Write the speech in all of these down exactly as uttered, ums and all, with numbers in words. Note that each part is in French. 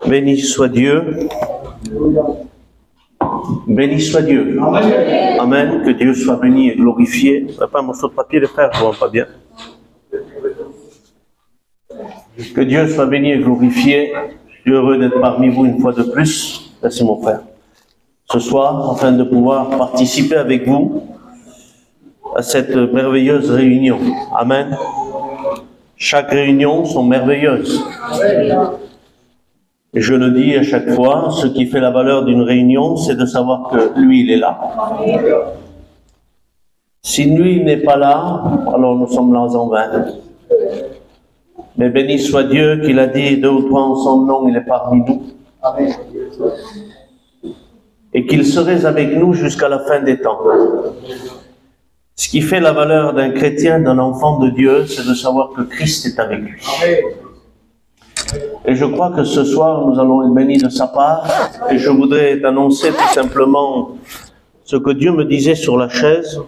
Béni soit Dieu. Béni soit Dieu. Amen. Amen. Que Dieu soit béni et glorifié. Pas un morceau de papier, les frères, je ne vois pas bien. Que Dieu soit béni et glorifié. Je suis heureux d'être parmi vous une fois de plus. Merci mon frère. Ce soir, afin de pouvoir participer avec vous à cette merveilleuse réunion. Amen. Chaque réunion sont merveilleuses. Et je le dis à chaque fois, ce qui fait la valeur d'une réunion, c'est de savoir que lui, il est là. Si lui n'est pas là, alors nous sommes là en vain. Mais béni soit Dieu qu'il a dit deux ou trois en son nom, il est parmi nous. Et qu'il serait avec nous jusqu'à la fin des temps. Ce qui fait la valeur d'un chrétien, d'un enfant de Dieu, c'est de savoir que Christ est avec lui. Et je crois que ce soir, nous allons être bénis de sa part. Et je voudrais t'annoncer tout simplement ce que Dieu me disait sur la chaise. Vous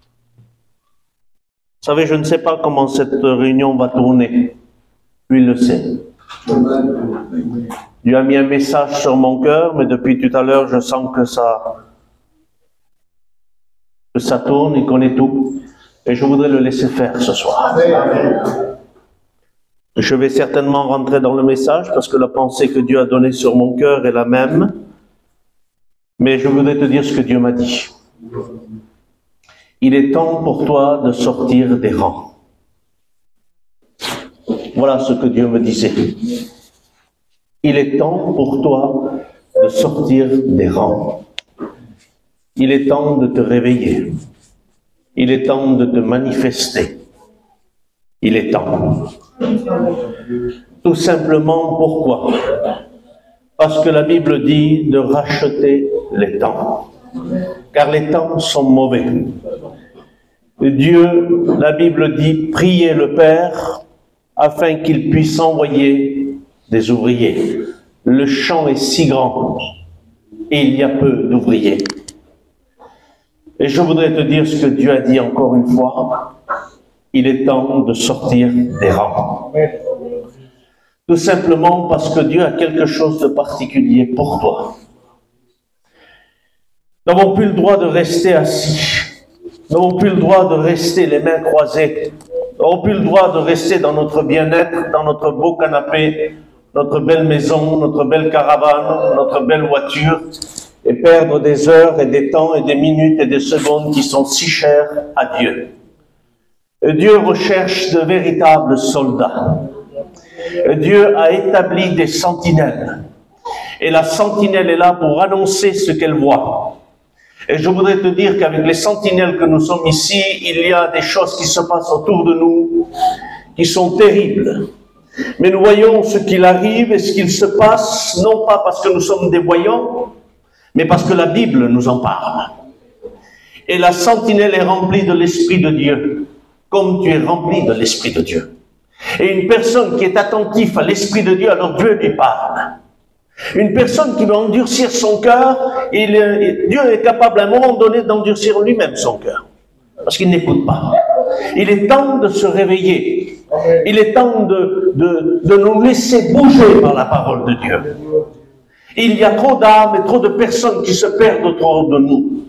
savez, je ne sais pas comment cette réunion va tourner. Lui, il le sait. Dieu a mis un message sur mon cœur, mais depuis tout à l'heure, je sens que ça, que ça tourne, il connaît tout. Et je voudrais le laisser faire ce soir. Amen. Je vais certainement rentrer dans le message parce que la pensée que Dieu a donnée sur mon cœur est la même. Mais je voudrais te dire ce que Dieu m'a dit. Il est temps pour toi de sortir des rangs. Voilà ce que Dieu me disait. Il est temps pour toi de sortir des rangs. Il est temps de te réveiller. Il est temps de te manifester. Il est temps. Tout simplement, pourquoi? Parce que la Bible dit de racheter les temps. Car les temps sont mauvais. Dieu, la Bible dit, priez le Père afin qu'il puisse envoyer des ouvriers. Le champ est si grand et il y a peu d'ouvriers. Et je voudrais te dire ce que Dieu a dit encore une fois. Il est temps de sortir des rangs. Tout simplement parce que Dieu a quelque chose de particulier pour toi. Nous n'avons plus le droit de rester assis. Nous n'avons plus le droit de rester les mains croisées. Nous n'avons plus le droit de rester dans notre bien-être, dans notre beau canapé, notre belle maison, notre belle caravane, notre belle voiture, et perdre des heures et des temps et des minutes et des secondes qui sont si chers à Dieu. Dieu recherche de véritables soldats. Dieu a établi des sentinelles. Et la sentinelle est là pour annoncer ce qu'elle voit. Et je voudrais te dire qu'avec les sentinelles que nous sommes ici, il y a des choses qui se passent autour de nous qui sont terribles. Mais nous voyons ce qu'il arrive et ce qu'il se passe, non pas parce que nous sommes des voyants, mais parce que la Bible nous en parle. Et la sentinelle est remplie de l'Esprit de Dieu, comme tu es rempli de l'Esprit de Dieu. Et une personne qui est attentive à l'Esprit de Dieu, alors Dieu lui parle. Une personne qui veut endurcir son cœur, il, Dieu est capable à un moment donné d'endurcir lui-même son cœur. Parce qu'il n'écoute pas. Il est temps de se réveiller. Il est temps de, de, de nous laisser bouger par la parole de Dieu. Il y a trop d'âmes et trop de personnes qui se perdent autour de nous.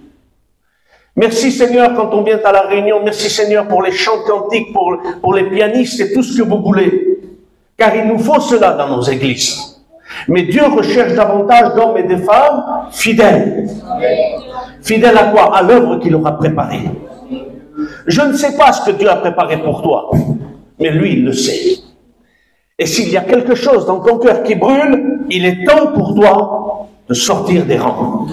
Merci Seigneur quand on vient à la réunion. Merci Seigneur pour les chants cantiques, pour, pour les pianistes et tout ce que vous voulez. Car il nous faut cela dans nos églises. Mais Dieu recherche davantage d'hommes et de femmes fidèles. Fidèles à quoi? À l'œuvre qu'il aura préparée. Je ne sais pas ce que Dieu a préparé pour toi, mais lui, il le sait. Et s'il y a quelque chose dans ton cœur qui brûle, il est temps pour toi de sortir des rangs.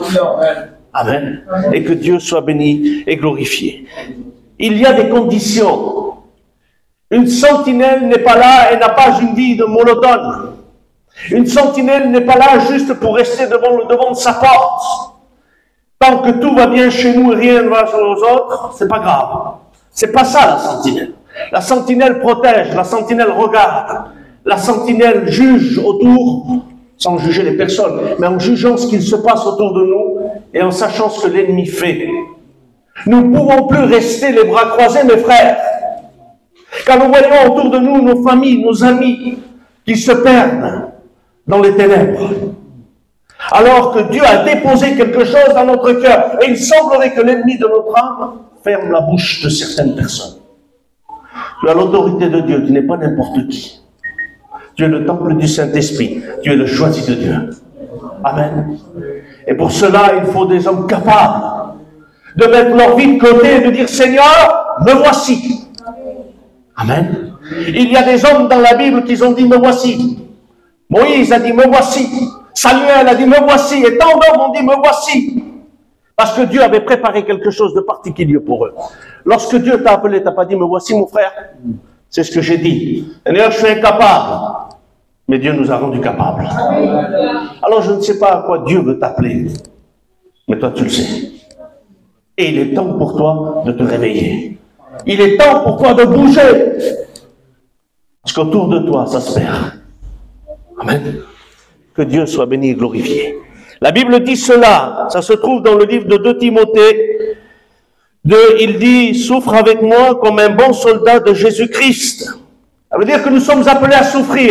Amen. Et que Dieu soit béni et glorifié. Il y a des conditions. Une sentinelle n'est pas là, elle n'a pas une vie de monotone. Une sentinelle n'est pas là juste pour rester devant le devant de sa porte. Tant que tout va bien chez nous et rien ne va sur les autres, c'est pas grave. C'est pas ça la sentinelle. La sentinelle protège, la sentinelle regarde, la sentinelle juge autour, sans juger les personnes, mais en jugeant ce qu'il se passe autour de nous et en sachant ce que l'ennemi fait. Nous ne pouvons plus rester les bras croisés, mes frères. Quand nous voyons autour de nous nos familles, nos amis qui se perdent, dans les ténèbres. Alors que Dieu a déposé quelque chose dans notre cœur. Et il semblerait que l'ennemi de notre âme ferme la bouche de certaines personnes. Tu as l'autorité de Dieu, tu n'es pas n'importe qui. Tu es le temple du Saint-Esprit. Tu es le choisi de Dieu. Amen. Et pour cela, il faut des hommes capables de mettre leur vie de côté et de dire, Seigneur, me voici. Amen. Il y a des hommes dans la Bible qui ont dit, me voici. Moïse a dit, me voici. Samuel a dit, me voici. Et tant d'hommes ont dit, me voici. Parce que Dieu avait préparé quelque chose de particulier pour eux. Lorsque Dieu t'a appelé, t'as pas dit, me voici mon frère. C'est ce que j'ai dit. Seigneur, je suis incapable. Mais Dieu nous a rendus capables. Alors je ne sais pas à quoi Dieu veut t'appeler. Mais toi tu le sais. Et il est temps pour toi de te réveiller. Il est temps pour toi de bouger. Parce qu'autour de toi, ça se perd. Amen. Que Dieu soit béni et glorifié. La Bible dit cela. Ça se trouve dans le livre de deux Timothée. De, il dit, souffre avec moi comme un bon soldat de Jésus-Christ. Ça veut dire que nous sommes appelés à souffrir.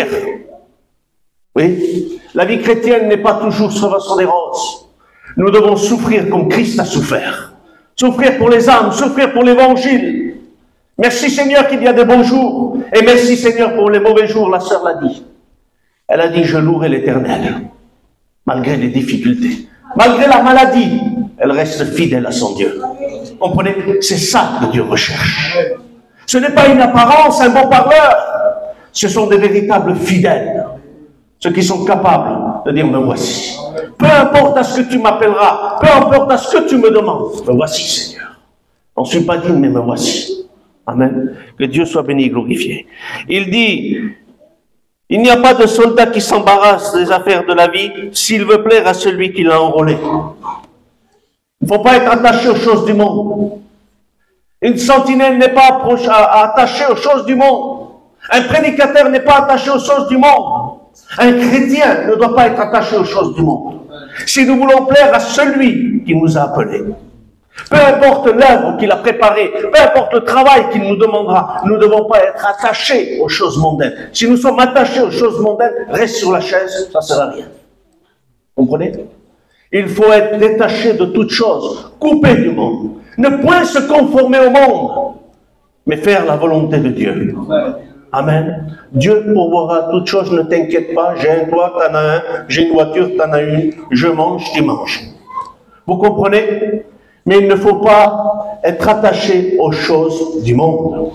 Oui, la vie chrétienne n'est pas toujours sur des roses. Nous devons souffrir comme Christ a souffert. Souffrir pour les âmes, souffrir pour l'évangile. Merci Seigneur qu'il y a des bons jours. Et merci Seigneur pour les mauvais jours, la sœur l'a dit. Elle a dit, je louerai l'Éternel. Malgré les difficultés. Malgré la maladie, elle reste fidèle à son Dieu. Vous comprenez? C'est ça que Dieu recherche. Ce n'est pas une apparence, un bon parleur. Ce sont des véritables fidèles. Ceux qui sont capables de dire, me voici. Peu importe à ce que tu m'appelleras, peu importe à ce que tu me demandes, me voici Seigneur. On ne suis pas digne, mais me voici. Amen. Que Dieu soit béni et glorifié. Il dit, il n'y a pas de soldat qui s'embarrasse des affaires de la vie s'il veut plaire à celui qui l'a enrôlé. Il ne faut pas être attaché aux choses du monde. Une sentinelle n'est pas attachée aux choses du monde. Un prédicateur n'est pas attaché aux choses du monde. Un chrétien ne doit pas être attaché aux choses du monde. Si nous voulons plaire à celui qui nous a appelés, peu importe l'œuvre qu'il a préparée, peu importe le travail qu'il nous demandera, nous ne devons pas être attachés aux choses mondaines. Si nous sommes attachés aux choses mondaines, reste sur la chaise, ça ne sert à rien. Vous comprenez? Il faut être détaché de toutes choses, coupé du monde. Ne point se conformer au monde, mais faire la volonté de Dieu. Amen. Dieu pourvoira toutes choses, ne t'inquiète pas. J'ai un toit, t'en as un. J'ai une voiture, t'en as une. Je mange, tu manges. Vous comprenez? Mais il ne faut pas être attaché aux choses du monde.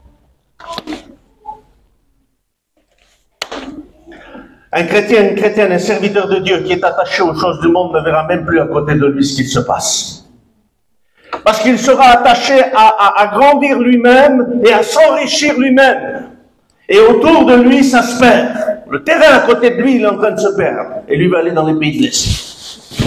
Un chrétien, une chrétienne, un serviteur de Dieu qui est attaché aux choses du monde ne verra même plus à côté de lui ce qu'il se passe. Parce qu'il sera attaché à, à, à grandir lui-même et à s'enrichir lui-même. Et autour de lui, ça se perd. Le terrain à côté de lui, il est en train de se perdre. Et lui va aller dans les pays de l'Est.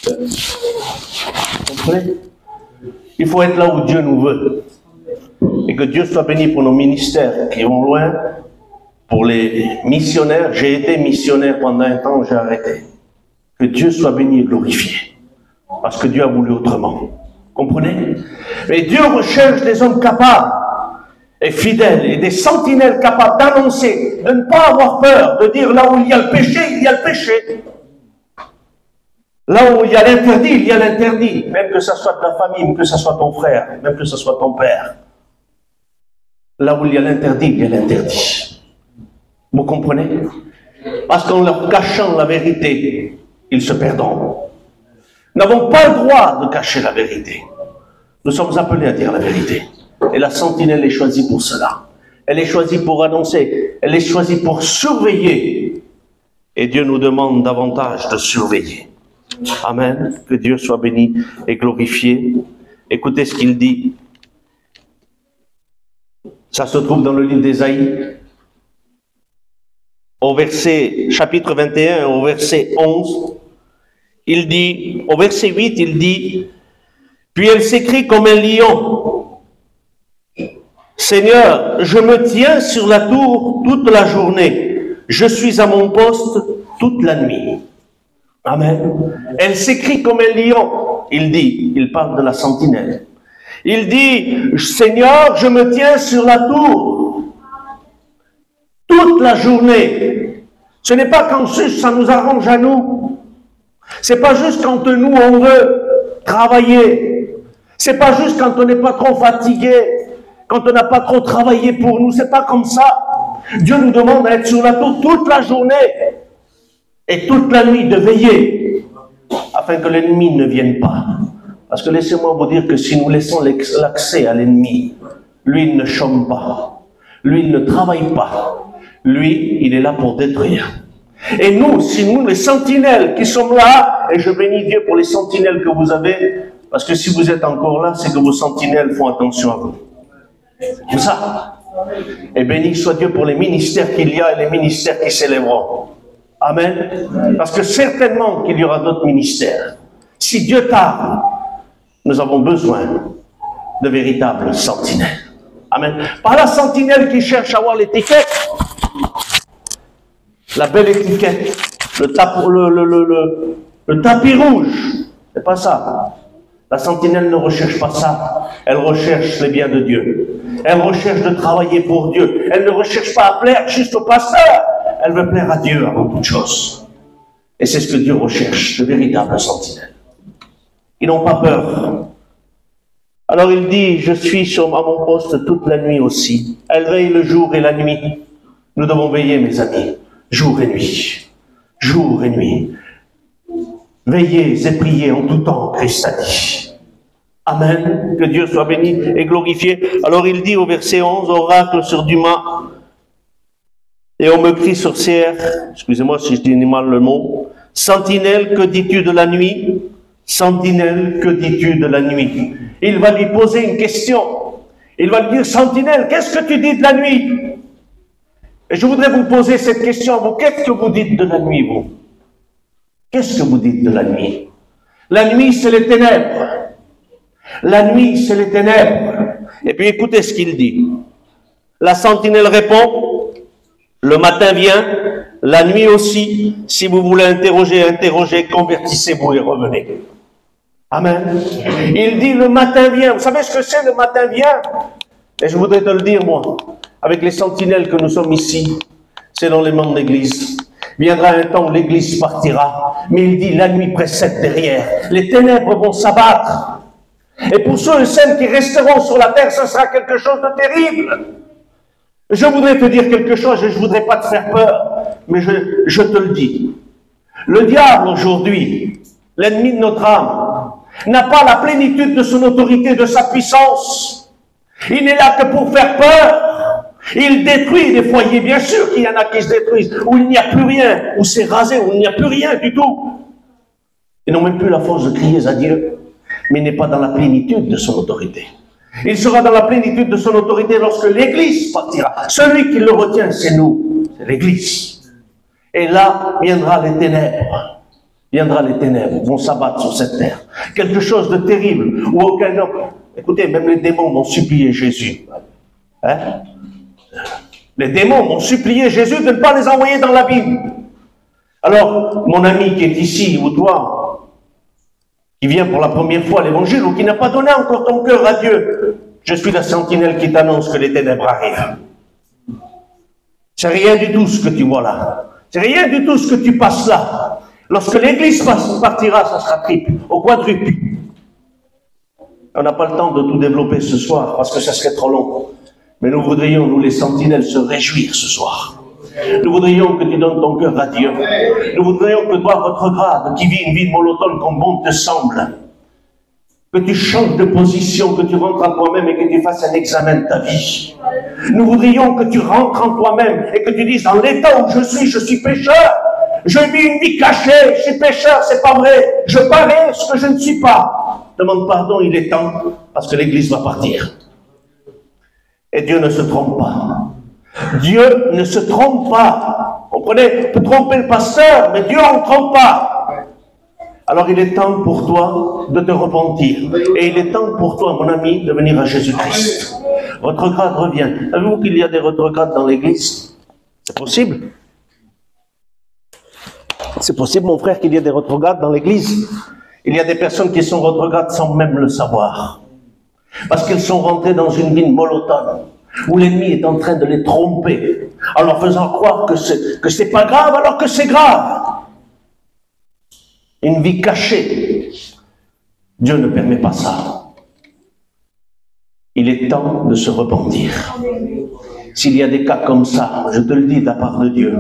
Vous comprenez? Il faut être là où Dieu nous veut. Et que Dieu soit béni pour nos ministères qui vont loin. Pour les missionnaires, j'ai été missionnaire pendant un temps, j'ai arrêté. Que Dieu soit béni et glorifié. Parce que Dieu a voulu autrement. Comprenez? Mais Dieu recherche des hommes capables et fidèles et des sentinelles capables d'annoncer, de ne pas avoir peur, de dire là où il y a le péché, il y a le péché. Là où il y a l'interdit, il y a l'interdit. Même que ce soit ta famille, même que ce soit ton frère, même que ce soit ton père. Là où il y a l'interdit, il y a l'interdit. Vous comprenez? Parce qu'en leur cachant la vérité, ils se perdront. Nous n'avons pas le droit de cacher la vérité. Nous sommes appelés à dire la vérité. Et la sentinelle est choisie pour cela. Elle est choisie pour annoncer. Elle est choisie pour surveiller. Et Dieu nous demande davantage de surveiller. Amen. Que Dieu soit béni et glorifié. Écoutez ce qu'il dit. Ça se trouve dans le livre d'Ésaïe. Au verset, chapitre vingt et un, au verset onze. Il dit, au verset huit, il dit, puis elle s'écrie comme un lion. Seigneur, je me tiens sur la tour toute la journée. Je suis à mon poste toute la nuit. Amen. Elle s'écrie comme un lion. Il dit, il parle de la sentinelle. Il dit, Seigneur, je me tiens sur la tour toute la journée. Ce n'est pas quand juste ça nous arrange à nous. C'est pas juste quand nous on veut travailler. C'est pas juste quand on n'est pas trop fatigué, quand on n'a pas trop travaillé pour nous. C'est pas comme ça. Dieu nous demande d'être sur la tour toute la journée et toute la nuit, de veiller afin que l'ennemi ne vienne pas. Parce que laissez-moi vous dire que si nous laissons l'accès à l'ennemi, lui il ne chôme pas, lui il ne travaille pas, lui il est là pour détruire. Et nous, si nous les sentinelles qui sommes là, et je bénis Dieu pour les sentinelles que vous avez, parce que si vous êtes encore là, c'est que vos sentinelles font attention à vous. C'est ça. Et béni soit Dieu pour les ministères qu'il y a et les ministères qui s'élèveront. Amen. Parce que certainement qu'il y aura d'autres ministères. Si Dieu tarde, nous avons besoin de véritables sentinelles. Amen. Pas la sentinelle qui cherche à avoir l'étiquette, la belle étiquette, le, tap, le, le, le, le, le tapis rouge. C'est pas ça. La sentinelle ne recherche pas ça. Elle recherche les biens de Dieu. Elle recherche de travailler pour Dieu. Elle ne recherche pas à plaire juste au pasteur. Elle veut plaire à Dieu avant toute chose. Et c'est ce que Dieu recherche, de véritables sentinelles. Ils n'ont pas peur. Alors il dit, je suis sur, à mon poste toute la nuit aussi. Elle veille le jour et la nuit. Nous devons veiller, mes amis, jour et nuit. Jour et nuit. Veillez et priez en tout temps, Christ a dit. Amen. Que Dieu soit béni et glorifié. Alors il dit au verset onze, oracle sur Duma, et on me crie sorcière, excusez-moi si je dis mal le mot, sentinelle, que dis-tu de la nuit? Sentinelle, que dis-tu de la nuit? Il va lui poser une question. Il va lui dire, sentinelle, qu'est-ce que tu dis de la nuit? Et je voudrais vous poser cette question, vous, qu'est-ce que vous dites de la nuit, vous? Qu'est-ce que vous dites de la nuit? La nuit, c'est les ténèbres. La nuit, c'est les ténèbres. Et puis écoutez ce qu'il dit. La sentinelle répond, le matin vient, la nuit aussi. Si vous voulez interroger, interrogez, convertissez-vous et revenez. Amen. Il dit, le matin vient. Vous savez ce que c'est, le matin vient? Et je voudrais te le dire, moi, avec les sentinelles que nous sommes ici, c'est dans les membres d'église. Viendra un temps où l'église partira, mais il dit, la nuit précède derrière. Les ténèbres vont s'abattre. Et pour ceux et celles qui resteront sur la terre, ce sera quelque chose de terrible. Je voudrais te dire quelque chose, et je ne voudrais pas te faire peur, mais je, je te le dis. Le diable aujourd'hui, l'ennemi de notre âme, n'a pas la plénitude de son autorité, de sa puissance. Il n'est là que pour faire peur. Il détruit des foyers, bien sûr qu'il y en a qui se détruisent, où il n'y a plus rien, où c'est rasé, où il n'y a plus rien du tout. Ils n'ont même plus la force de crier à Dieu, mais il n'est pas dans la plénitude de son autorité. Il sera dans la plénitude de son autorité lorsque l'Église partira. Celui qui le retient, c'est nous, c'est l'Église. Et là, viendra les ténèbres. Viendra les ténèbres, vont s'abattre sur cette terre. Quelque chose de terrible, où aucun homme... Écoutez, même les démons m'ont supplié Jésus. Hein? Les démons m'ont supplié Jésus de ne pas les envoyer dans l'abîme. Alors, mon ami qui est ici, ou toi, qui vient pour la première fois à l'évangile, ou qui n'a pas donné encore ton cœur à Dieu, je suis la sentinelle qui t'annonce que les ténèbres arrivent. C'est rien du tout ce que tu vois là. C'est rien du tout ce que tu passes là. Lorsque l'église partira, ça sera triple, au quadruple. On n'a pas le temps de tout développer ce soir, parce que ça serait trop long. Mais nous voudrions, nous les sentinelles, se réjouir ce soir. Nous voudrions que tu donnes ton cœur à Dieu. Nous voudrions que toi, votre grade, qui vit une vie monotone comme bon te semble, que tu changes de position, que tu rentres en toi-même et que tu fasses un examen de ta vie. Nous voudrions que tu rentres en toi-même et que tu dises, dans l'état où je suis, je suis pécheur. Je vis une vie cachée, je suis pécheur, c'est pas vrai. Je parais ce que je ne suis pas. Demande pardon, il est temps, parce que l'église va partir. Et Dieu ne se trompe pas. Dieu ne se trompe pas. Vous comprenez, on peut tromper le pasteur, mais Dieu ne trompe pas. Alors il est temps pour toi de te repentir. Et il est temps pour toi, mon ami, de venir à Jésus-Christ. Retrograde revient. Savez-vous qu'il y a des retrogrades dans l'église? C'est possible. C'est possible, mon frère, qu'il y ait des retrogrades dans l'église. Il y a des personnes qui sont retrogrades sans même le savoir. Parce qu'elles sont rentrées dans une vie monotone. où l'ennemi est en train de les tromper, en leur faisant croire que c'est que c'est pas grave alors que c'est grave. Une vie cachée. Dieu ne permet pas ça. Il est temps de se repentir. S'il y a des cas comme ça, je te le dis de la part de Dieu,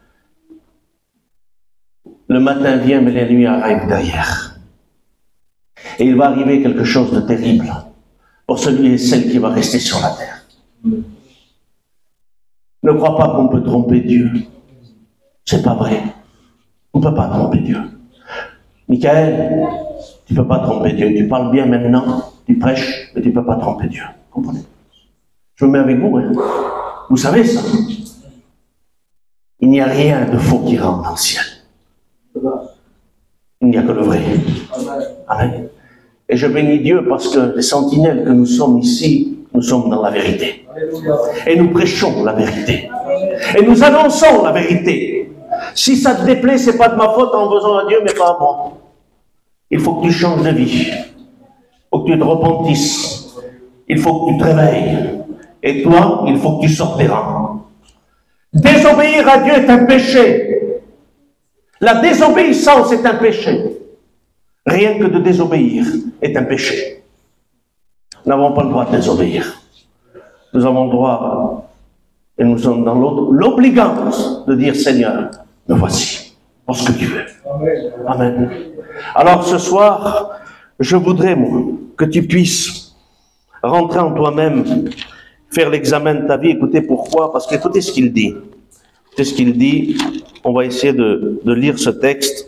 le matin vient, mais la nuit arrive derrière. Et il va arriver quelque chose de terrible pour celui et celle qui va rester sur la terre. Ne crois pas qu'on peut tromper Dieu. C'est pas vrai. On ne peut pas tromper Dieu. Michael, tu ne peux pas tromper Dieu. Tu parles bien maintenant, tu prêches, mais tu ne peux pas tromper Dieu. Comprenez? Je me mets avec vous, hein. Vous savez ça. Il n'y a rien de faux qui rentre dans le ciel. Il n'y a que le vrai. Amen. Et je bénis Dieu parce que les sentinelles que nous sommes ici, nous sommes dans la vérité. Et nous prêchons la vérité. Et nous annonçons la vérité. Si ça te déplaît, ce n'est pas de ma faute en faisant à Dieu, mais pas à moi. Il faut que tu changes de vie. Il faut que tu te repentisses. Il faut que tu te réveilles. Et toi, il faut que tu sortes des rangs. Désobéir à Dieu est un péché. La désobéissance est un péché. Rien que de désobéir est un péché. Nous n'avons pas le droit de désobéir. Nous avons le droit, et nous sommes dans l'obligance de dire, Seigneur, me voici, pour ce que tu veux. Amen. Alors ce soir, je voudrais, moi, que tu puisses rentrer en toi-même, faire l'examen de ta vie. Écoutez pourquoi? Parce qu'écoutez ce qu'il dit. Écoutez ce qu'il dit. On va essayer de, de lire ce texte.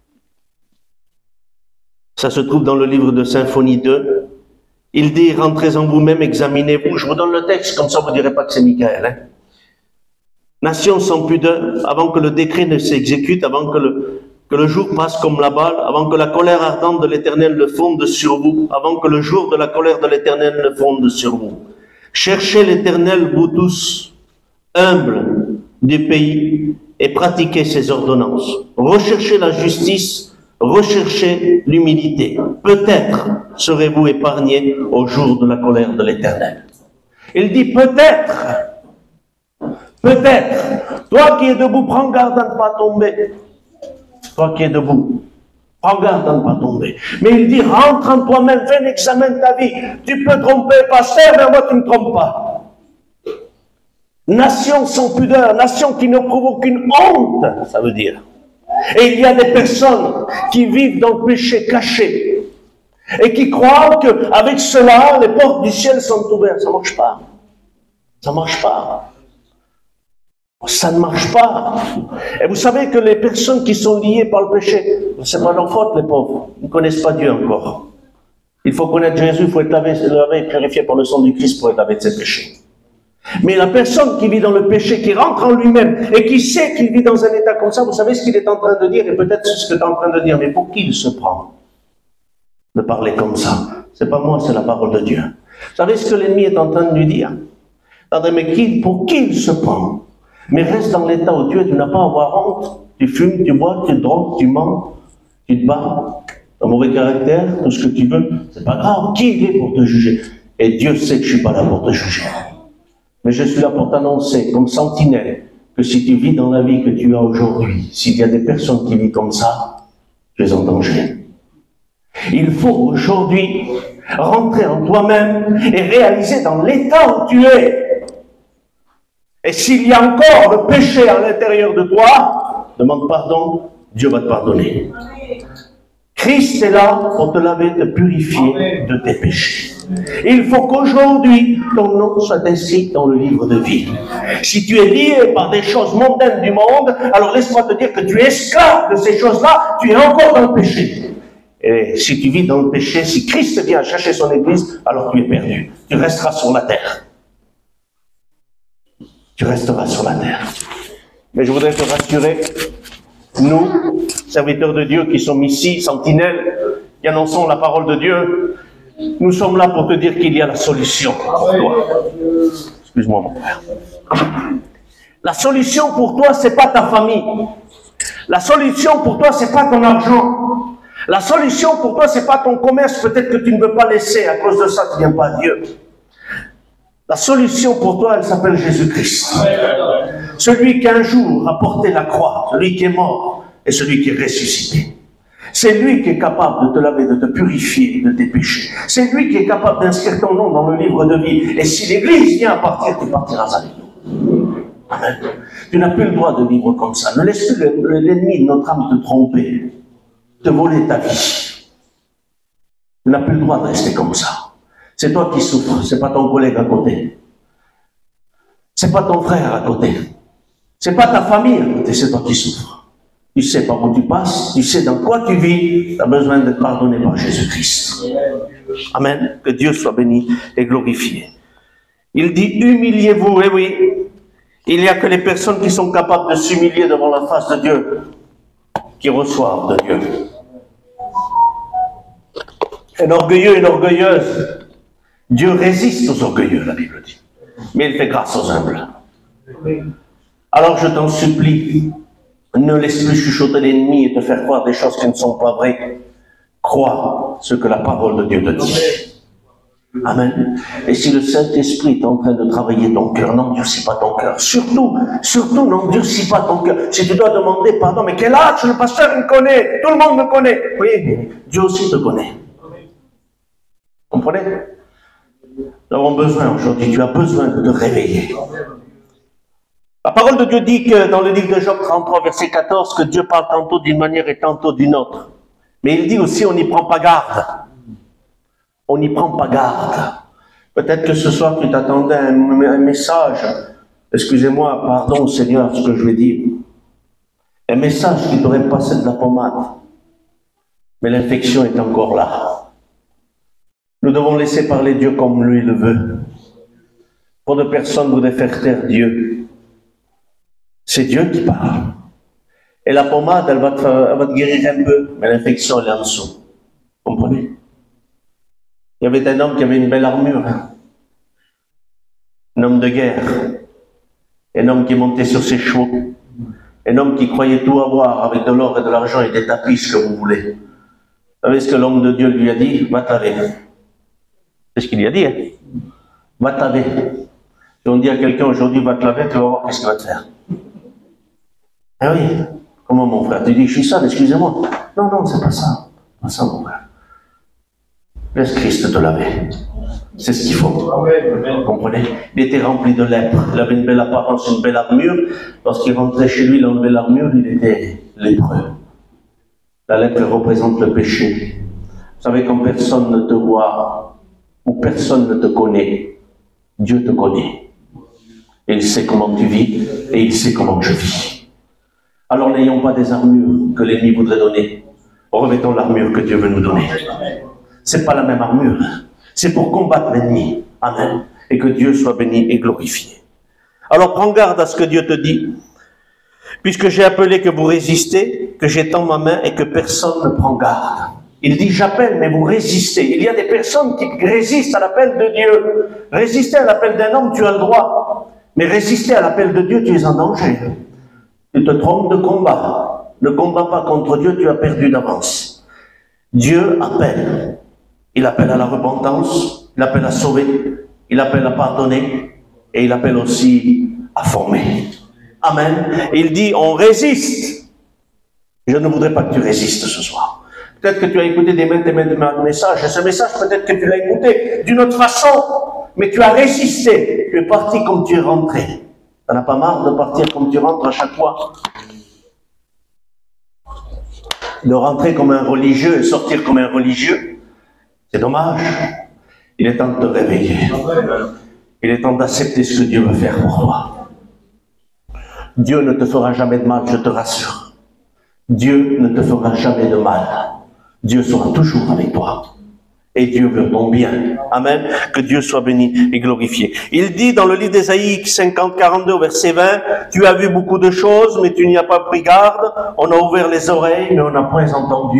Ça se trouve dans le livre de Symphonie deux. Il dit, rentrez en vous-même, examinez-vous. Je vous donne le texte, comme ça vous ne direz pas que c'est Michael. Hein. Nation sans pudeur, avant que le décret ne s'exécute, avant que le, que le jour passe comme la balle, avant que la colère ardente de l'Éternel ne fonde sur vous, avant que le jour de la colère de l'Éternel ne fonde sur vous. Cherchez l'Éternel, vous tous, humbles du pays, et pratiquez ses ordonnances. Recherchez la justice, recherchez l'humilité. Peut-être serez-vous épargnés au jour de la colère de l'Éternel. Il dit peut-être, peut-être. Toi qui es debout, prends garde à ne pas tomber. Toi qui es debout, prends garde à ne pas tomber. Mais il dit, rentre en toi-même, fais un examen de ta vie. Tu peux tromper, pasteur, mais moi tu ne me trompes pas. Nation sans pudeur, nation qui ne provoque aucune honte, ça veut dire. Et il y a des personnes qui vivent dans le péché caché et qui croient qu'avec cela, les portes du ciel sont ouvertes. Ça ne marche pas. Ça ne marche pas. Ça ne marche pas. Et vous savez que les personnes qui sont liées par le péché, ce n'est pas leur faute, les pauvres. Ils ne connaissent pas Dieu encore. Il faut connaître Jésus, il faut être lavé, lavé et purifié par le sang du Christ pour être lavé de ses péchés. Mais la personne qui vit dans le péché, qui rentre en lui-même et qui sait qu'il vit dans un état comme ça, vous savez ce qu'il est en train de dire, et peut-être ce que tu es en train de dire, mais pour qui il se prend de parler comme ça? C'est pas moi, c'est la parole de Dieu. Vous savez ce que l'ennemi est en train de lui dire? Mais qui, pour qui il se prend? Mais reste dans l'état où tu es, tu n'as pas à avoir honte. Tu fumes, tu bois, tu drogues, tu mens, tu te bats, un mauvais caractère, tout ce que tu veux. C'est pas grave. Qui il est pour te juger? Et Dieu sait que je suis pas là pour te juger. Mais je suis là pour t'annoncer, comme sentinelle, que si tu vis dans la vie que tu as aujourd'hui, s'il y a des personnes qui vivent comme ça, tu es en danger. Il faut aujourd'hui rentrer en toi-même et réaliser dans l'état où tu es. Et s'il y a encore le péché à l'intérieur de toi, demande pardon, Dieu va te pardonner. Christ est là pour te laver, te purifier de tes péchés. Il faut qu'aujourd'hui, ton nom soit inscrit dans le livre de vie. Si tu es lié par des choses mondaines du monde, alors laisse-moi te dire que tu es esclave de ces choses-là, tu es encore dans le péché. Et si tu vis dans le péché, si Christ vient chercher son Église, alors tu es perdu. Tu resteras sur la terre. Tu resteras sur la terre. Mais je voudrais te rassurer, nous, serviteurs de Dieu qui sommes ici, sentinelles, qui annonçons la parole de Dieu, nous sommes là pour te dire qu'il y a la solution pour toi. Excuse-moi mon frère. La solution pour toi, c'est pas ta famille. La solution pour toi, c'est pas ton argent. La solution pour toi, c'est pas ton commerce, peut-être que tu ne veux pas laisser, à cause de ça, tu ne viens pas à Dieu. La solution pour toi, elle s'appelle Jésus-Christ. Celui qui un jour a porté la croix, celui qui est mort et celui qui est ressuscité. C'est lui qui est capable de te laver, de te purifier de tes péchés. C'est lui qui est capable d'inscrire ton nom dans le livre de vie. Et si l'Église vient à partir, tu partiras avec nous. Amen. Tu n'as plus le droit de vivre comme ça. Ne laisse plus l'ennemi de notre âme te tromper, te voler ta vie. Tu n'as plus le droit de rester comme ça. C'est toi qui souffres, c'est pas ton collègue à côté. C'est pas ton frère à côté. C'est pas ta famille à côté, c'est toi qui souffres. Tu sais par où tu passes, tu sais dans quoi tu vis, tu as besoin d'être pardonné par Jésus-Christ. Amen. Que Dieu soit béni et glorifié. Il dit, humiliez-vous, et oui, il n'y a que les personnes qui sont capables de s'humilier devant la face de Dieu, qui reçoivent de Dieu. Un orgueilleux, une orgueilleuse, Dieu résiste aux orgueilleux, la Bible dit, mais il fait grâce aux humbles. Alors je t'en supplie, ne laisse plus chuchoter l'ennemi et te faire croire des choses qui ne sont pas vraies. Crois ce que la parole de Dieu te dit. Amen. Et si le Saint-Esprit est en train de travailler ton cœur, n'endurcis pas ton cœur. Surtout, surtout, n'endurcis pas ton cœur. Si tu dois demander pardon, mais quel âge, le pasteur me connaît, tout le monde me connaît. Oui, Dieu aussi te connaît. Comprenez? Nous avons besoin aujourd'hui, tu as besoin de te réveiller. La parole de Dieu dit que dans le livre de Job trente-trois, verset quatorze, que Dieu parle tantôt d'une manière et tantôt d'une autre. Mais il dit aussi, on n'y prend pas garde. On n'y prend pas garde. Peut-être que ce soir, tu t'attendais à un, un message. Excusez-moi, pardon Seigneur, ce que je vais dire. Un message qui devrait passer de la pommade. Mais l'infection est encore là. Nous devons laisser parler Dieu comme lui le veut. Pour de personnes voudraient faire taire Dieu. C'est Dieu qui parle. Et la pommade, elle va te, elle va te guérir un peu, mais l'infection, elle est en dessous. Vous comprenez? Il y avait un homme qui avait une belle armure. Hein? Un homme de guerre. Un homme qui montait sur ses chevaux. Un homme qui croyait tout avoir avec de l'or et de l'argent et des tapis, ce que vous voulez. Vous savez ce que l'homme de Dieu lui a dit? Va te laver. C'est ce qu'il lui a dit. Hein? Va te laver. Si on dit à quelqu'un aujourd'hui, va te laver, tu vas voir qu'est-ce qu'il va te faire. Ah oui, comment mon frère? Tu dis, je suis sale, excusez-moi. Non, non, c'est pas ça. Pas ça, mon frère. Laisse Christ te laver. C'est ce qu'il faut. Vous comprenez? Il était rempli de lèpre. Il avait une belle apparence, une belle armure. Lorsqu'il rentrait chez lui, il enlevait l'armure, il était lépreux. La lèpre représente le péché. Vous savez, quand personne ne te voit ou personne ne te connaît, Dieu te connaît. Et il sait comment tu vis et il sait comment je vis. Alors n'ayons pas des armures que l'ennemi voudrait donner. Revêtons l'armure que Dieu veut nous donner. C'est pas la même armure. C'est pour combattre l'ennemi. Amen. Et que Dieu soit béni et glorifié. Alors prends garde à ce que Dieu te dit. Puisque j'ai appelé que vous résistez, que j'étends ma main et que personne ne prend garde. Il dit j'appelle mais vous résistez. Il y a des personnes qui résistent à l'appel de Dieu. Résister à l'appel d'un homme, tu as le droit. Mais résister à l'appel de Dieu, tu es en danger. Tu te trompes de combat. Ne combat pas contre Dieu, tu as perdu d'avance. Dieu appelle. Il appelle à la repentance, il appelle à sauver, il appelle à pardonner, et il appelle aussi à former. Amen. Et il dit, on résiste. Je ne voudrais pas que tu résistes ce soir. Peut-être que tu as écouté des maintes et maintes messages, et ce message, peut-être que tu l'as écouté d'une autre façon, mais tu as résisté. Tu es parti comme tu es rentré. Tu n'en as pas marre de partir comme tu rentres à chaque fois? De rentrer comme un religieux et sortir comme un religieux? C'est dommage. Il est temps de te réveiller. Il est temps d'accepter ce que Dieu veut faire pour toi. Dieu ne te fera jamais de mal, je te rassure. Dieu ne te fera jamais de mal. Dieu sera toujours avec toi. Et Dieu veut ton bien. Amen. Que Dieu soit béni et glorifié. Il dit dans le livre d'Ésaïe cinquante, quarante-deux, verset vingt, « Tu as vu beaucoup de choses, mais tu n'y as pas pris garde. On a ouvert les oreilles, mais on n'a point entendu. »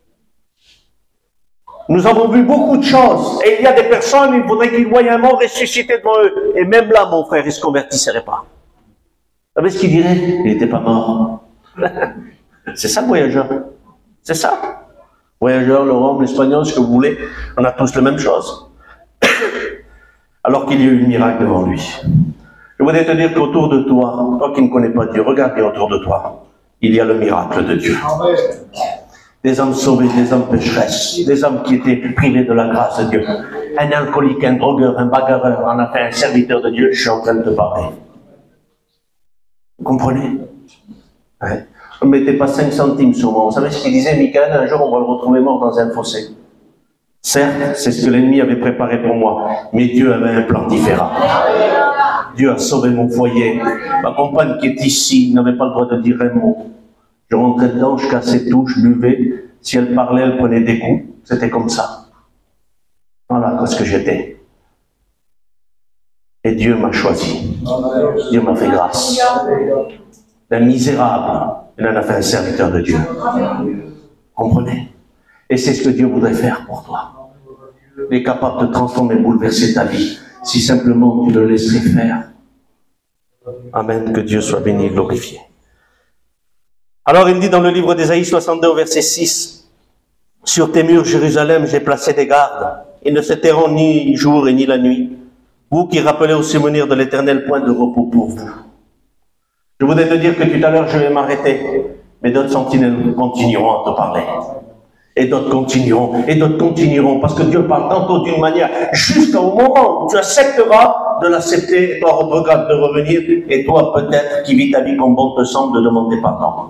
Nous avons vu beaucoup de choses. Et il y a des personnes, il faudrait qu'ils voient un mort ressuscité devant eux. Et même là, mon frère, ils ne se convertissaient pas. Vous savez ce qu'il dirait? Il n'était pas mort. C'est ça le voyageur. C'est ça. Voyageur, le rhum, l'espagnol, ce que vous voulez, on a tous la même chose. alors qu'il y a eu le miracle devant lui. Je voudrais te dire qu'autour de toi, toi qui ne connais pas Dieu, regarde bien autour de toi, il y a le miracle de Dieu. Des âmes sauvées, des âmes pécheresses, des âmes qui étaient privées de la grâce de Dieu. Un alcoolique, un drogueur, un bagarreur en a fait un serviteur de Dieu, je suis en train de te parler. Vous comprenez? Ouais. Ne mettez pas cinq centimes sur moi. Vous savez ce qu'il disait, Michael? Un jour, on va le retrouver mort dans un fossé. Certes, c'est ce que l'ennemi avait préparé pour moi, mais Dieu avait un plan différent. Dieu a sauvé mon foyer. Ma compagne qui est ici n'avait pas le droit de dire un mot. Je rentrais dedans, je cassais tout, je buvais. Si elle parlait, elle prenait des coups. C'était comme ça. Voilà ce que j'étais. Et Dieu m'a choisi. Dieu m'a fait grâce. D'un misérable, il en a fait un serviteur de Dieu. Comprenez? Et c'est ce que Dieu voudrait faire pour toi. Il est capable de transformer, bouleverser ta vie, si simplement tu le laisserais faire. Amen, que Dieu soit béni et glorifié. Alors il dit dans le livre d'Ésaïe soixante-deux au verset six, « Sur tes murs, Jérusalem, j'ai placé des gardes. Ils ne se tairont ni jour et ni la nuit. Vous qui rappelez au souvenir de l'Éternel, point de repos pour vous. » Je voudrais te dire que tout à l'heure, je vais m'arrêter, mais d'autres sentinelles continueront à te parler. Et d'autres continueront, et d'autres continueront, parce que Dieu parle tantôt d'une manière, jusqu'au moment où tu accepteras de l'accepter, et toi regarde de revenir, et toi peut-être qui vis ta vie comme bon te semble, de demander pardon.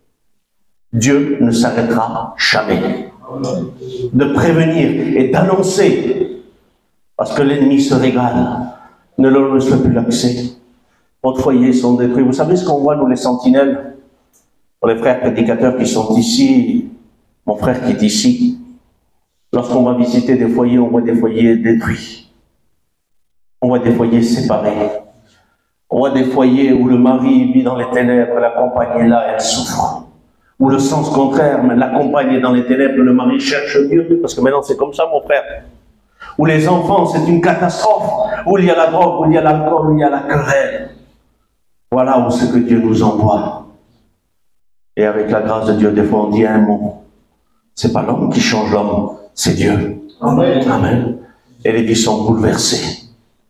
Dieu ne s'arrêtera jamais de prévenir et d'annoncer, parce que l'ennemi se régale, ne leur laisse plus l'accès. Votre foyer sont détruits. Vous savez ce qu'on voit, nous les sentinelles, pour les frères prédicateurs qui sont ici, mon frère qui est ici, lorsqu'on va visiter des foyers, on voit des foyers détruits. On voit des foyers séparés. On voit des foyers où le mari vit dans les ténèbres, la compagne est là, elle souffre. Ou le sens contraire, mais la compagne est dans les ténèbres, le mari cherche Dieu, parce que maintenant c'est comme ça, mon frère. Où les enfants, c'est une catastrophe, où il y a la drogue, où il y a l'alcool, où il y a la querelle. Voilà où c'est que Dieu nous envoie. Et avec la grâce de Dieu, des fois on dit un mot. C'est pas l'homme qui change l'homme, c'est Dieu. Amen. Amen. Et les vies sont bouleversées.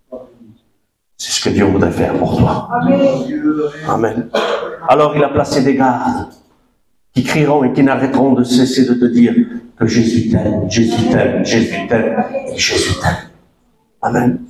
C'est ce que Dieu voudrait faire pour toi. Amen. Amen. Alors il a placé des gardes qui crieront et qui n'arrêteront de cesser de te dire que Jésus t'aime, Jésus t'aime, Jésus t'aime, Jésus t'aime. Amen.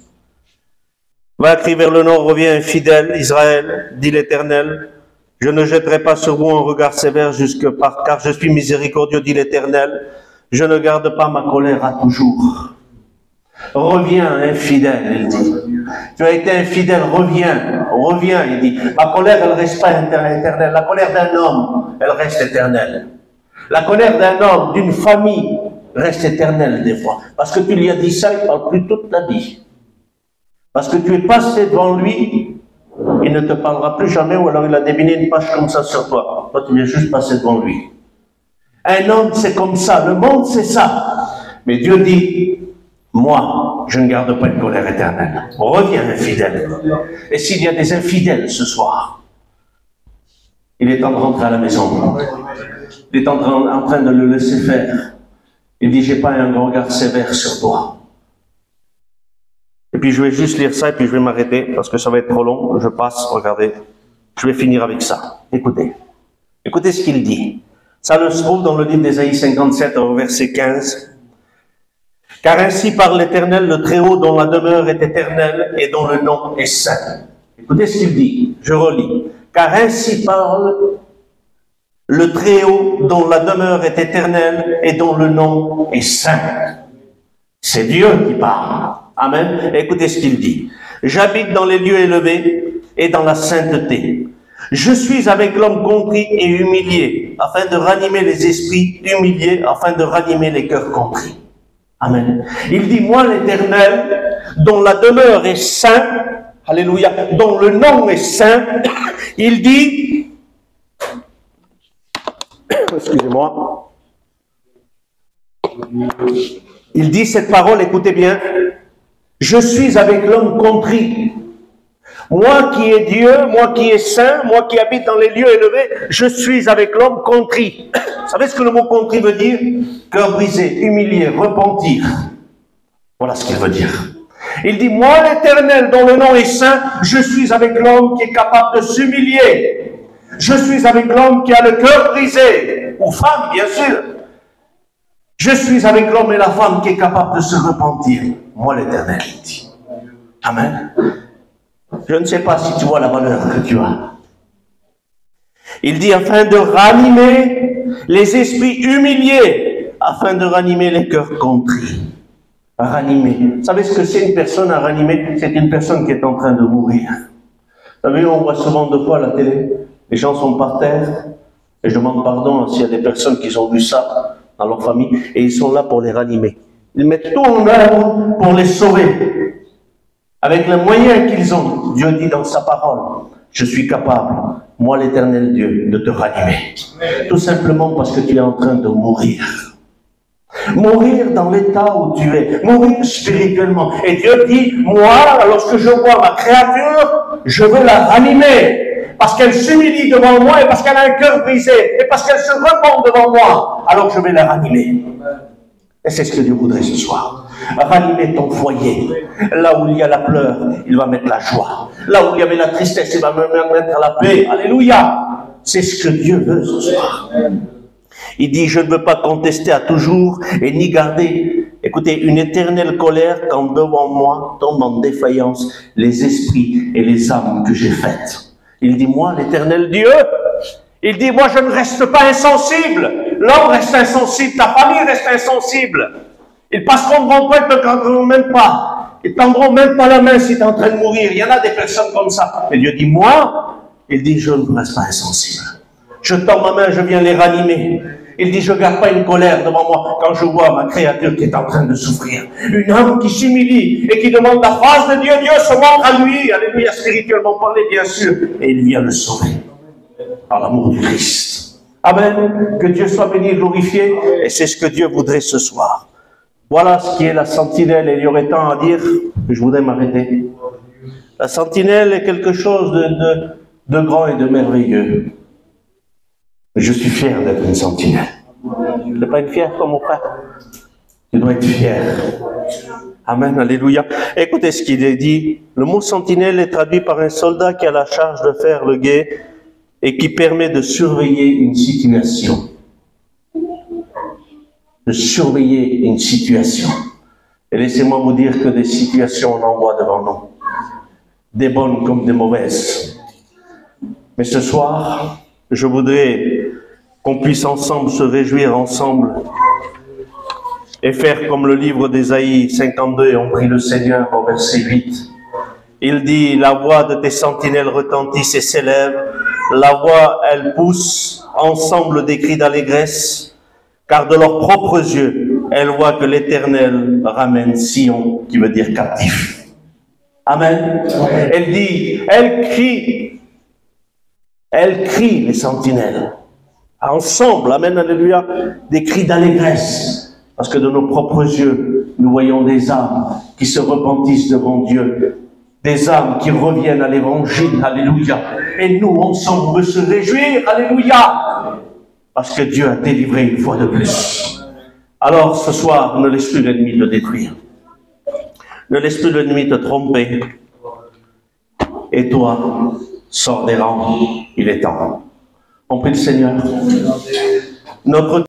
Va crier vers le nord, reviens fidèle, Israël, dit l'Éternel. Je ne jetterai pas sur vous un regard sévère jusque par, car je suis miséricordieux, dit l'Éternel. Je ne garde pas ma colère à toujours. Reviens, infidèle, il dit. Tu as été infidèle, reviens, reviens, il dit. Ma colère, elle ne reste pas éternelle. La colère d'un homme, elle reste éternelle. La colère d'un homme, d'une famille, reste éternelle des fois. Parce que tu lui as dit ça, il ne parle plus toute ta vie. Parce que tu es passé devant lui, il ne te parlera plus jamais, ou alors il a débiné une page comme ça sur toi. Toi, tu viens juste passer devant lui. Un homme, c'est comme ça. Le monde, c'est ça. Mais Dieu dit, moi, je ne garde pas une colère éternelle. Reviens, infidèle. Et s'il y a des infidèles ce soir, il est temps de rentrer à la maison. Il est en train, en train de le laisser faire. Il dit, j'ai pas un regard sévère sur toi. Et puis je vais juste lire ça et puis je vais m'arrêter parce que ça va être trop long. Je passe, regardez. Je vais finir avec ça. Écoutez. Écoutez ce qu'il dit. Ça se trouve dans le livre d'Ésaïe cinquante-sept au verset quinze. Car ainsi parle l'Éternel, le Très-Haut dont la demeure est éternelle et dont le nom est saint. Écoutez ce qu'il dit. Je relis. Car ainsi parle le Très-Haut dont la demeure est éternelle et dont le nom est saint. C'est Dieu qui parle. Amen. Écoutez ce qu'il dit. J'habite dans les lieux élevés et dans la sainteté. Je suis avec l'homme contrit et humilié, afin de ranimer les esprits humiliés, afin de ranimer les cœurs contrits. Amen. Il dit, moi l'Éternel, dont la demeure est saint, alléluia, dont le nom est saint, il dit, excusez-moi, il dit cette parole, écoutez bien, je suis avec l'homme contrit. Moi qui est Dieu, moi qui est saint, moi qui habite dans les lieux élevés, je suis avec l'homme contrit. Vous savez ce que le mot contrit veut dire? Cœur brisé, humilié, repentir. Voilà ce qu'il veut dire. Il dit, moi l'Éternel, dont le nom est saint, je suis avec l'homme qui est capable de s'humilier. Je suis avec l'homme qui a le cœur brisé, ou femme, bien sûr. Je suis avec l'homme et la femme qui est capable de se repentir. Moi l'Éternel, il dit. Amen. Je ne sais pas si tu vois la valeur que tu as. Il dit, afin de ranimer les esprits humiliés, afin de ranimer les cœurs contris. Ranimer. Vous savez ce que c'est une personne à ranimer? C'est une personne qui est en train de mourir. Vous savez, on voit souvent deux fois à la télé, les gens sont par terre, et je demande pardon s'il y a des personnes qui ont vu ça dans leur famille, et ils sont là pour les ranimer. Ils mettent tout en œuvre pour les sauver. Avec les moyens qu'ils ont, Dieu dit dans sa parole, je suis capable, moi l'Éternel Dieu, de te ranimer. Tout simplement parce que tu es en train de mourir. Mourir dans l'état où tu es, mourir spirituellement. Et Dieu dit, moi, lorsque je vois ma créature, je veux la ranimer. Parce qu'elle s'humilie devant moi et parce qu'elle a un cœur brisé et parce qu'elle se repent devant moi, alors je vais la ranimer. Et c'est ce que Dieu voudrait ce soir. Ranimer ton foyer. Là où il y a la pleure, il va mettre la joie. Là où il y avait la tristesse, il va mettre la paix. Alléluia. C'est ce que Dieu veut ce soir. Il dit, je ne veux pas contester à toujours et ni garder, écoutez, une éternelle colère quand devant moi tombent en défaillance les esprits et les âmes que j'ai faites. Il dit, moi, l'Éternel Dieu, il dit, moi, je ne reste pas insensible. L'homme reste insensible, ta famille reste insensible. Ils passeront devant toi, ils ne te tendront même pas. Ils ne tendront même pas la main si tu es en train de mourir. Il y en a des personnes comme ça. Et Dieu dit, moi, il dit, je ne reste pas insensible. Je tends ma main, je viens les ranimer. Il dit, je ne garde pas une colère devant moi quand je vois ma créature qui est en train de souffrir. Une âme qui s'humilie et qui demande la face de Dieu. Dieu se montre à lui, alléluia, spirituellement parlé, bien sûr. Et il vient le sauver par l'amour du Christ. Amen. Que Dieu soit béni et glorifié. Et c'est ce que Dieu voudrait ce soir. Voilà ce qui est la sentinelle. Et il y aurait tant à dire que je voudrais m'arrêter. La sentinelle est quelque chose de, de, de grand et de merveilleux. Je suis fier d'être une sentinelle. Tu ne dois pas être fier comme mon frère. Tu dois être fier. Amen, alléluia. Écoutez ce qu'il est dit. Le mot sentinelle est traduit par un soldat qui a la charge de faire le guet et qui permet de surveiller une situation. De surveiller une situation. Et laissez-moi vous dire que des situations, on en voit devant nous. Des bonnes comme des mauvaises. Mais ce soir, je voudrais qu'on puisse ensemble se réjouir ensemble et faire comme le livre d'Ésaïe cinquante-deux, on prie le Seigneur au verset huit. Il dit, la voix de tes sentinelles retentisse et s'élève, la voix, elle pousse ensemble des cris d'allégresse, car de leurs propres yeux, elles voient que l'Éternel ramène Sion, qui veut dire captif. Amen. Amen. Elle dit, elle crie, elle crie les sentinelles. Ensemble, amen, alléluia, des cris d'allégresse. Parce que de nos propres yeux, nous voyons des âmes qui se repentissent devant Dieu. Des âmes qui reviennent à l'évangile, alléluia. Et nous, ensemble, on veut se réjouir, alléluia. Parce que Dieu a délivré une fois de plus. Alors, ce soir, ne laisse plus l'ennemi te détruire. Ne laisse plus l'ennemi te tromper. Et toi, sors des rangs, il est temps. On prie le Seigneur. Notre